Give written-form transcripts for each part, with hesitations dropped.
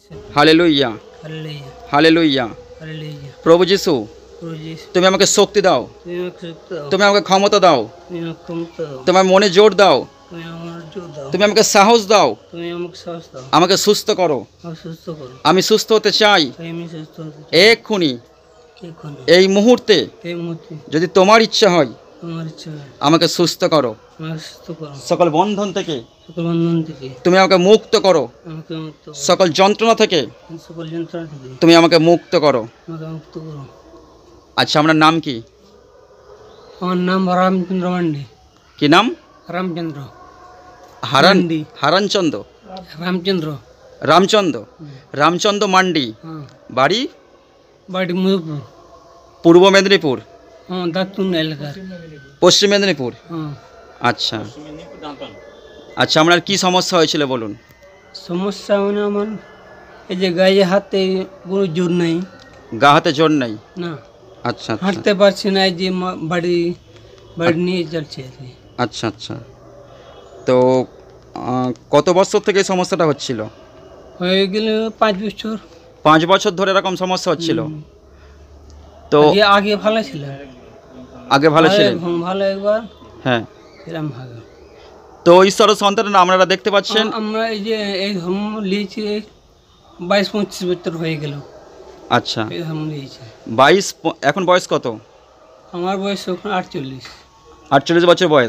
Hallelujah, hallelujah. প্রভু যিশু, তুমি আমাকে শক্তি দাও, তুমি আমাকে ক্ষমতা দাও, তোমার মনে জোর দাও, তুমি আমাকে সাহস দাও, আমাকে সুস্থ করো। আমি সুস্থ হতে চাই এক্ষুনি, এই মুহূর্তে। যদি তোমার ইচ্ছা হয় আমাকে সুস্থ করো, সকল বন্ধন থেকে তুমি আমাকে মুক্ত করো, সকল যন্ত্রণা থেকে তুমি আমাকে মুক্ত করো। আচ্ছা, আপনার নাম কি? আমার নাম রামচন্দ্র মান্ডি। কি নাম? রামচন্দ্র। হারানচন্দ্র, রামচন্দ্র, রামচন্দ্র, রামচন্দ্র মান্ডি। বাড়ি? বাড়ি মধুপুর, পূর্ব মেদিনীপুর, দাতুন এলাকার, পশ্চিম মেদিনীপুর। আচ্ছা আচ্ছা, আপনার কি সমস্যা হয়েছিল বলুন? সমস্যা মানে আমার এই যে গায়ে হাতে কোনো জোর নেই। গা হাতে জোর নেই? না। আচ্ছা, হাঁটতে পারছি না, এই যে বাড়ি নিয়ে চলছে। আচ্ছা আচ্ছা, তো কত বছর থেকে এই সমস্যাটা হচ্ছিল? হয়ে গেল 5 বছর। 5 বছর ধরে এরকম সমস্যা হচ্ছিল? তো আগে ভালো ছিল, আগে ভালো ছিল, ভালো একবার। হ্যাঁ, এরকম ভালো। তো ঈশ্বরের সন্তান আপনারা দেখতে পাচ্ছেন, আমরা এই যে এই ধর্ম নিয়েছি 22-25 বছর হয়ে গেল। আচ্ছা, এই ধর্ম নিয়েছি 22। এখন বয়স কত? আমার বয়স এখন 48। 48 বছর বয়স।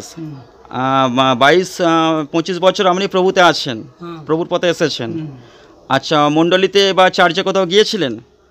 22-25 বছর আপনি প্রভুতে আছেন, প্রভুর পথে এসেছেন। আচ্ছা, মণ্ডলীতে বা চার্চে কোথাও গিয়েছিলেন?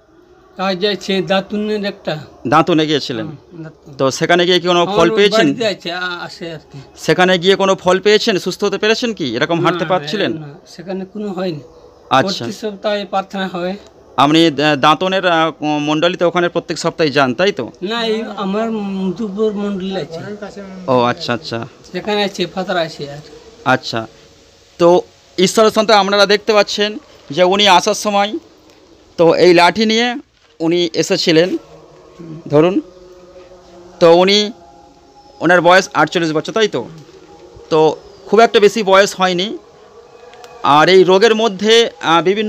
দাঁতুনে গিয়েছিলেন, তো সেখানে গিয়ে কি কোনো ফল পেয়েছেন? সেখানে গিয়ে কোনো ফল পেয়েছেন? সুস্থ হতে পেরেছেন কি? এরকম হাঁটতে পারছিলেন? সেখানে কোনো হয়নি। আচ্ছা, প্রতি সপ্তাহে প্রার্থনা হয়। আপনি দাঁতনের মণ্ডলীতে ওখানে প্রত্যেক সপ্তাহে যান, তাই তো? না, আমার মধুপুর মণ্ডলী আছে। ও আচ্ছা আচ্ছা, সেখানে আছে, ফাতার আছে। আচ্ছা, তো ঈশ্বরের সন্তান আপনারা দেখতে পাচ্ছেন যে উনি আসার সময় তো এই লাঠি নিয়ে উনি এসেছিলেন, ধরুন। তো ওনার বয়স 48 বছর, তাই তো? তো খুব একটা বেশি বয়স হয়নি। আর এই রোগের মধ্যে বিভিন্ন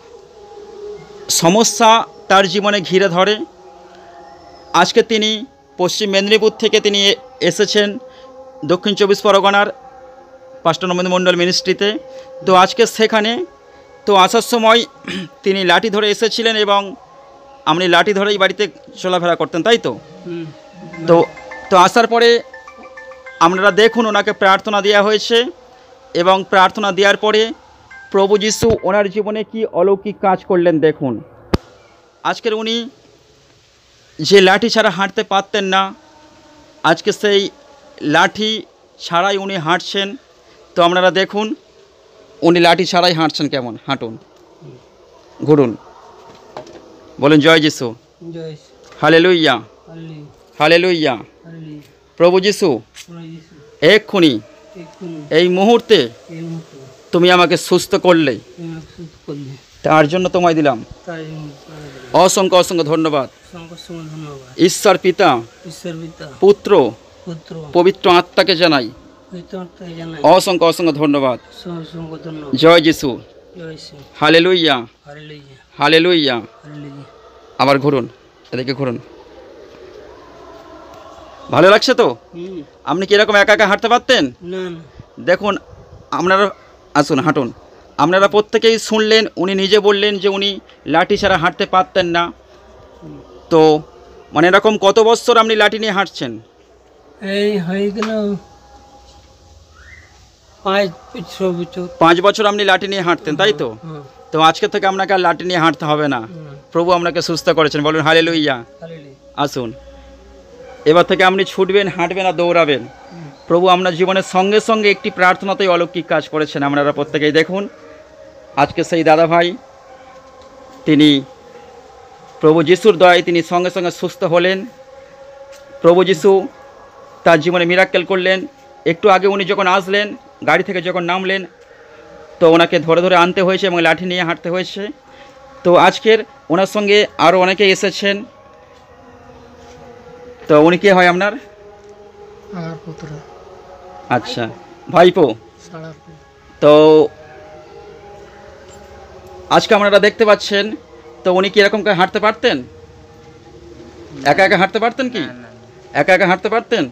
সমস্যা তার জীবনে ঘিরে ধরে। আজকে তিনি পশ্চিম মেদিনীপুর থেকে তিনি এসেছেন দক্ষিণ 24 পরগনার পাস্টর অমিত মণ্ডল মিনিস্ট্রিতে। তো আজকে সেখানে তো আসার সময় তিনি লাঠি ধরে এসেছিলেন এবং আপনি লাঠি ধরেই বাড়িতে চলাফেরা করতেন, তাই তো? তো তো আসার পরে আপনারা দেখুন ওনাকে প্রার্থনা দেওয়া হয়েছে এবং প্রার্থনা দেওয়ার পরে প্রভু যিশু ওনার জীবনে কি অলৌকিক কাজ করলেন দেখুন। আজকের উনি যে লাঠি ছাড়া হাঁটতে পারতেন না, আজকে সেই লাঠি ছাড়াই উনি হাঁটছেন। তো আপনারা দেখুন উনি লাঠি ছাড়াই হাঁটছেন। কেমন? হাঁটুন, ঘুরুন, বলুন জয় যিশু, হালেলুয়া, হালেলুয়া। প্রভু যিশু, এক্ষুনি, এই মুহূর্তে তুমি আমাকে সুস্থ করলে, তার জন্য তোমায় দিলাম অসংখ্য অসংখ্য ধন্যবাদ। ঈশ্বর পিতা, পুত্র, পবিত্র আত্মাকে জানাই অসংখ্য অসংখ্য ধন্যবাদ। জয় যিশু, হালেলুয়া, হালেলুয়া। আবার ঘুরুন, এদিকে ঘুরুন। ভালো লাগছে তো? আপনি কি এরকম একা একা হাঁটতে পারতেন? দেখুন, আপনারা আসুন, হাঁটুন। আপনারা প্রত্যেকেই শুনলেন, উনি নিজে বললেন যে উনি লাঠি ছাড়া হাঁটতে পারতেন না। তো মানে এরকম কত বছর আপনি লাঠি নিয়ে হাঁটছেন? এই হয়ে গেল 5 বছর আপনি লাঠি নিয়ে হাঁটতেন, তাই তো? তো আজকে থেকে আপনাকে আর লাঠি নিয়ে হাঁটতে হবে না। প্রভু আপনাকে সুস্থ করেছেন, বলুন হালেলুয়া। আসুন, এবার থেকে আপনি ছুটবেন, হাঁটবেন আর দৌড়াবেন। প্রভু আপনার জীবনের সঙ্গে সঙ্গে একটি প্রার্থনাতেই অলৌকিক কাজ করেছেন। আপনারা প্রত্যেকেই দেখুন, আজকে সেই দাদা ভাই তিনি প্রভু যিশুর দয়ায় তিনি সঙ্গে সঙ্গে সুস্থ হলেন। প্রভু যিশু তার জীবনে মিরাক্কেল করলেন। একটু আগে উনি যখন আসলেন, গাড়ি থেকে যখন নামলেন, তো ওনাকে ধরে ধরে আনতে হয়েছে এবং লাঠি নিয়ে হাঁটতে হয়েছে। তো আজকের ওনার সঙ্গে আরও অনেকে এসেছেন। তো উনি কে হয় আপনার? আচ্ছা, ভাইপো। তো আজকে আপনারা দেখতে পাচ্ছেন, তো উনি কি এরকম করে হাঁটতে পারতেন? একা একা হাঁটতে পারতেন কি? একা একা হাঁটতে পারতেন?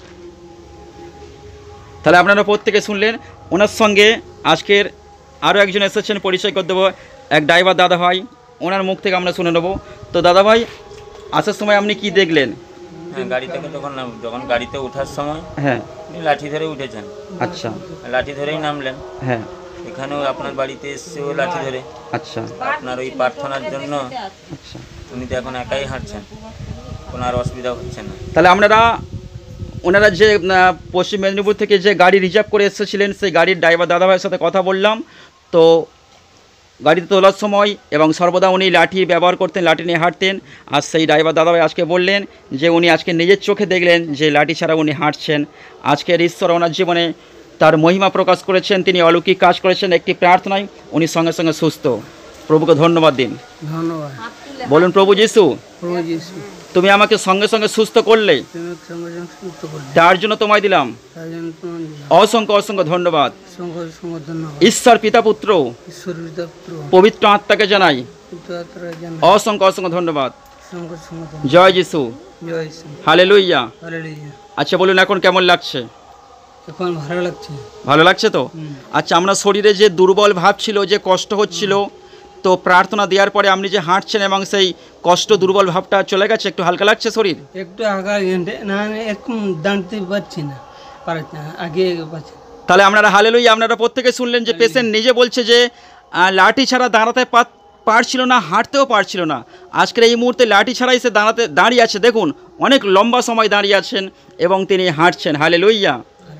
তাহলে আপনারা প্রত্যেকে শুনলেন। ওনার সঙ্গে আজকের আরও একজন এসেছেন, পরিচয় করে দেবো, এক ড্রাইভার দাদা ভাই, ওনার মুখ থেকে আমরা শুনে নেবো। তো দাদা ভাই, আসার সময় আপনি কি দেখলেন? হ্যাঁ, গাড়ি থেকে যখন গাড়িতে ওঠার সময় হ্যাঁ, উনি লাঠি ধরে উঠেছেন। আচ্ছা, লাঠি ধরেই নামলেন। হ্যাঁ, এখানেও আপনার বাড়িতে এসেও লাঠি ধরে। আচ্ছা, আপনার ওই প্রার্থনার জন্য আচ্ছা। উনি তো এখন একাই হাঁটছেন, কোনো আর অসুবিধা হচ্ছে না। তাহলে ওনারা যে পশ্চিম মেদিনীপুর থেকে যে গাড়ি রিজার্ভ করে এসেছিলেন, সেই গাড়ির ড্রাইভার দাদাভাইয়ের সাথে কথা বললাম। তো গাড়িতে তোলার সময় এবং সর্বদা উনি লাঠি ব্যবহার করতেন, লাঠি নিয়ে হাঁটতেন। আর সেই ড্রাইভার দাদাভাই আজকে বললেন যে উনি আজকে নিজের চোখে দেখলেন যে লাঠি ছাড়া উনি হাঁটছেন। আজকের ঈশ্বর ওনার জীবনে তার মহিমা প্রকাশ করেছেন, তিনি অলৌকিক কাজ করেছেন। একটি প্রার্থনায় উনি সঙ্গে সঙ্গে সুস্থ। প্রভুকে ধন্যবাদ দিন। ধন্যবাদ। বলুন, প্রভু যিশু, প্রভু যিশু, তুমি আমাকে সঙ্গে সঙ্গে সুস্থ করলে, তুমি সঙ্গে সঙ্গে সুস্থ করলে, তার জন্য তোমায় দিলাম তার জন্য তোমার অসংখ্য অসংখ্য ধন্যবাদ। অসংখ্য অসংখ্য ধন্যবাদ। ঈশ্বর পিতা পুত্র ঈশ্বর পিতা পুত্র পবিত্র আত্মাকে জানাই পবিত্র আত্মার জন্য অসংখ্য অসংখ্য ধন্যবাদ। অসংখ্য অসংখ্য ধন্যবাদ। জয় যিশু, জয় ঈশ্বর, হালেলুইয়া। হালেলুয়া। আচ্ছা, বলুন এখন কেমন লাগছে? এখন ভালো লাগছে। ভালো লাগছে তো? আচ্ছা, আমরা শরীরে যে দুর্বল ভাব ছিল, যে কষ্ট হচ্ছিল, তো প্রার্থনা দেওয়ার পরে আপনি যে হাঁটছেন এবং সেই কষ্ট দুর্বল ভাবটা চলে গেছে, একটু হালকা লাগছে শরীর? একটু আগা না এরকম দাঁড়তে পারছি না, পারছি না, আগে পাচ্ছি। তাহলে আপনারা হালেলুইয়া, আপনারা প্রত্যেকে শুনলেন যে পেশেন্ট নিজে বলছে যে লাঠি ছাড়া দাঁড়াতে পারছিল না, হাঁটতেও পারছিল না। আজকের এই মুহূর্তে লাঠি ছাড়াই সে দাঁড়িয়ে আছে। দেখুন, অনেক লম্বা সময় দাঁড়িয়ে আছেন এবং তিনি হাঁটছেন। হালেলুইয়া।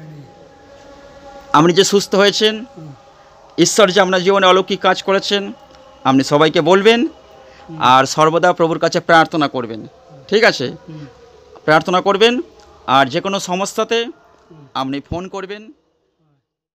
আপনি যে সুস্থ হয়েছেন, ঈশ্বর যে আপনার জীবনে অলৌকিক কাজ করেছেন, আপনি সবাইকে বলবেন আর সর্বদা প্রভুর কাছে প্রার্থনা করবেন। ঠিক আছে? প্রার্থনা করবেন আর যে কোনো সমস্যাতে আপনি ফোন করবেন।